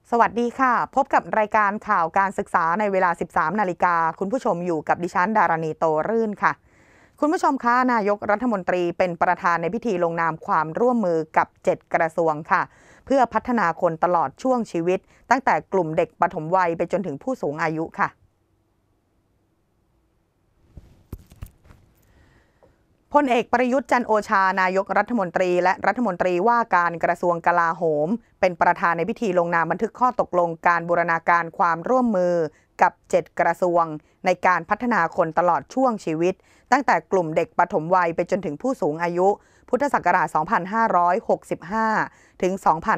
สวัสดีค่ะพบกับรายการข่าวการศึกษาในเวลา 13 นาฬิกาคุณผู้ชมอยู่กับดิฉันดารณีโตรื่นค่ะคุณผู้ชมคะนายกรัฐมนตรีเป็นประธานในพิธีลงนามความร่วมมือกับ 7 กระทรวงค่ะเพื่อพัฒนาคนตลอดช่วงชีวิตตั้งแต่กลุ่มเด็กปฐมวัยไปจนถึงผู้สูงอายุค่ะพลเอกประยุทธ์จันทร์โอชานายกรัฐมนตรีและรัฐมนตรีว่าการกระทรวงกลาโหมเป็นประธานในพิธีลงนามบันทึกข้อตกลงการบูรณาการความร่วมมือกับ 7 กระทรวงในการพัฒนาคนตลอดช่วงชีวิตตั้งแต่กลุ่มเด็กปฐมวัยไปจนถึงผู้สูงอายุพุทธศักราช 2565 ถึง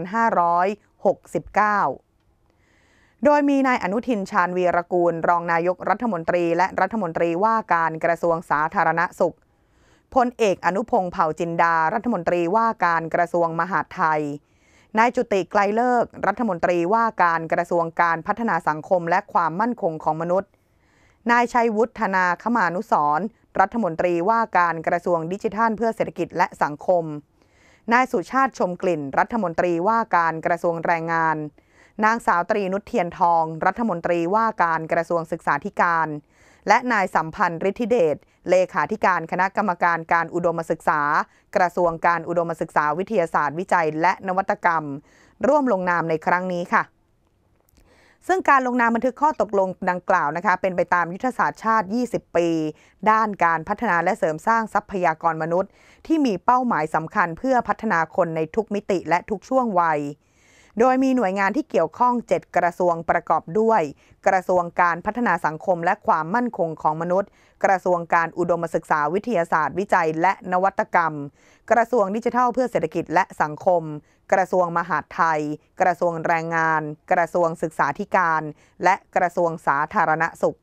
2569 โดยมีนายอนุทินชาญวีรกูลรองนายกรัฐมนตรีและรัฐมนตรีว่าการกระทรวงสาธารณสุขพลเอกอนุพงษ์เผ่าจินดารัฐมนตรีว่าการกระทรวงมหาดไทยนายจุติไกลเลิกษ์รัฐมนตรีว่าการกระทรวงการพัฒนาสังคมและความมั่นคงของมนุษย์นายชัยวุฒนาคมานุสรณ์รัฐมนตรีว่าการกระทรวงดิจิทัลเพื่อเศรษฐกิจและสังคมนายสุชาติชมกลิ่นรัฐมนตรีว่าการกระทรวงแรงงานนางสาวตรีนุชเทียนทองรัฐมนตรีว่าการกระทรวงศึกษาธิการและนายสัมพันธ์ฤทธิเดชเลขาธิการคณะกรรมการการอุดมศึกษากระทรวงการอุดมศึกษาวิทยาศาสตร์วิจัยและนวัตกรรมร่วมลงนามในครั้งนี้ค่ะซึ่งการลงนามบันทึกข้อตกลงดังกล่าวนะคะเป็นไปตามยุทธศาสตร์ชาติ 20 ปีด้านการพัฒนาและเสริมสร้างทรัพยากรมนุษย์ที่มีเป้าหมายสำคัญเพื่อพัฒนาคนในทุกมิติและทุกช่วงวัยโดยมีหน่วยงานที่เกี่ยวข้อง 7 กระทรวงประกอบด้วยกระทรวงการพัฒนาสังคมและความมั่นคงของมนุษย์กระทรวงการอุดมศึกษาวิทยาศาสตร์วิจัยและนวัตกรรมกระทรวงดิจิทัลเพื่อเศรษฐกิจและสังคมกระทรวงมหาดไทยกระทรวงแรงงานกระทรวงศึกษาธิการและกระทรวงสาธารณสุข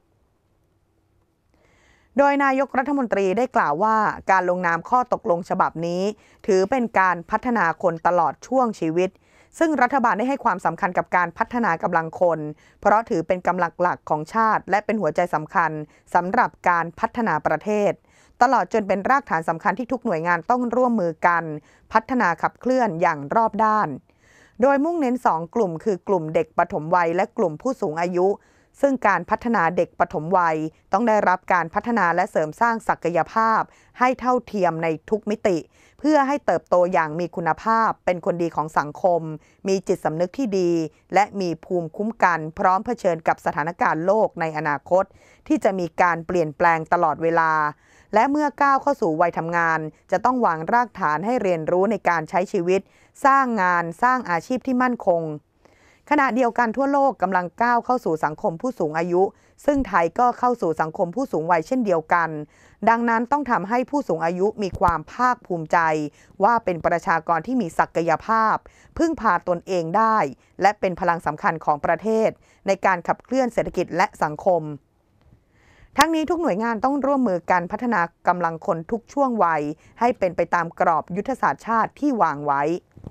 โดยนายกรัฐมนตรีได้กล่าวว่าการลงนามข้อตกลงฉบับนี้ถือเป็นการพัฒนาคนตลอดช่วงชีวิตซึ่งรัฐบาลได้ให้ความสำคัญกับการพัฒนากำลังคนเพราะถือเป็นกำลังหลักของชาติและเป็นหัวใจสำคัญสำหรับการพัฒนาประเทศตลอดจนเป็นรากฐานสำคัญที่ทุกหน่วยงานต้องร่วมมือกันพัฒนาขับเคลื่อนอย่างรอบด้านโดยมุ่งเน้น2 กลุ่มคือกลุ่มเด็กปฐมวัยและกลุ่มผู้สูงอายุซึ่งการพัฒนาเด็กปฐมวัยต้องได้รับการพัฒนาและเสริมสร้างศักยภาพให้เท่าเทียมในทุกมิติเพื่อให้เติบโตอย่างมีคุณภาพเป็นคนดีของสังคมมีจิตสำนึกที่ดีและมีภูมิคุ้มกันพร้อมเผชิญกับสถานการณ์โลกในอนาคตที่จะมีการเปลี่ยนแปลงตลอดเวลาและเมื่อก้าวเข้าสู่วัยทำงานจะต้องวางรากฐานให้เรียนรู้ในการใช้ชีวิตสร้างงานสร้างอาชีพที่มั่นคงขณะเดียวกันทั่วโลกกำลังก้าวเข้าสู่สังคมผู้สูงอายุซึ่งไทยก็เข้าสู่สังคมผู้สูงวัยเช่นเดียวกันดังนั้นต้องทำให้ผู้สูงอายุมีความภาคภูมิใจว่าเป็นประชากรที่มีศักยภาพพึ่งพาตนเองได้และเป็นพลังสำคัญของประเทศในการขับเคลื่อนเศรษฐกิจและสังคมทั้งนี้ทุกหน่วยงานต้องร่วมมือกันพัฒนากำลังคนทุกช่วงวัยให้เป็นไปตามกรอบยุทธศาสตร์ชาติที่วางไว้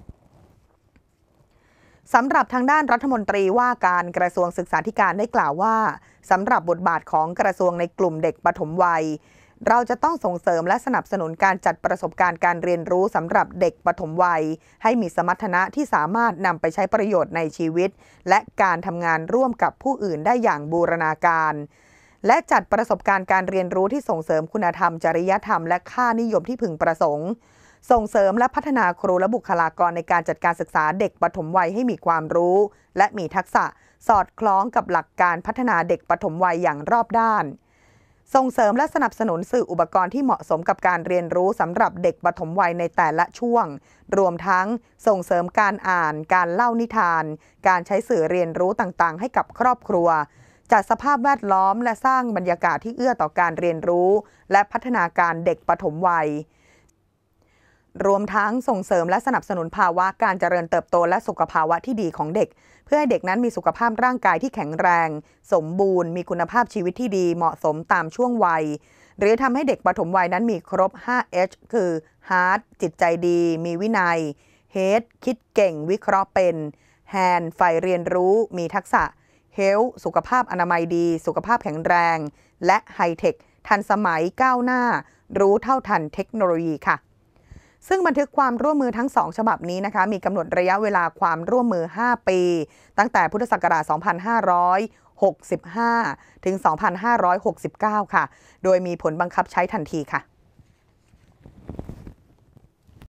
สำหรับทางด้านรัฐมนตรีว่าการกระทรวงศึกษาธิการได้กล่าวว่าสำหรับบทบาทของกระทรวงในกลุ่มเด็กปฐมวัยเราจะต้องส่งเสริมและสนับสนุนการจัดประสบการณ์การเรียนรู้สำหรับเด็กปฐมวัยให้มีสมรรถนะที่สามารถนำไปใช้ประโยชน์ในชีวิตและการทำงานร่วมกับผู้อื่นได้อย่างบูรณาการและจัดประสบการณ์การเรียนรู้ที่ส่งเสริมคุณธรรมจริยธรรมและค่านิยมที่พึงประสงค์ส่งเสริมและพัฒนาครูและบุคลากรในการจัดการศึกษาเด็กปฐมวัยให้มีความรู้และมีทักษะสอดคล้องกับหลักการพัฒนาเด็กปฐมวัยอย่างรอบด้านส่งเสริมและสนับสนุนสื่ออุปกรณ์ที่เหมาะสมกับการเรียนรู้สำหรับเด็กปฐมวัยในแต่ละช่วงรวมทั้งส่งเสริมการอ่านการเล่านิทานการใช้สื่อเรียนรู้ต่างๆให้กับครอบครัวจัดสภาพแวดล้อมและสร้างบรรยากาศที่เอื้อต่อการเรียนรู้และพัฒนาการเด็กปฐมวัยรวมทั้งส่งเสริมและสนับสนุนภาวะการเจริญเติบโตและสุขภาวะที่ดีของเด็กเพื่อให้เด็กนั้นมีสุขภาพร่างกายที่แข็งแรงสมบูรณ์มีคุณภาพชีวิตที่ดีเหมาะสมตามช่วงวัยหรือทำให้เด็กปฐมวัยนั้นมีครบ 5H คือ Heart จิตใจดีมีวินัย Head คิดเก่งวิเคราะห์เป็น Hand ใฝ่เรียนรู้มีทักษะ Health สุขภาพอนามัยดีสุขภาพแข็งแรงและ High Tech ทันสมัยก้าวหน้ารู้เท่าทันเทคโนโลยีค่ะซึ่งบันทึกความร่วมมือทั้ง2ฉบับนี้นะคะมีกำหนดระยะเวลาความร่วมมือ5ปีตั้งแต่พุทธศักราช 2565 ถึง 2569 ค่ะโดยมีผลบังคับใช้ทันทีค่ะ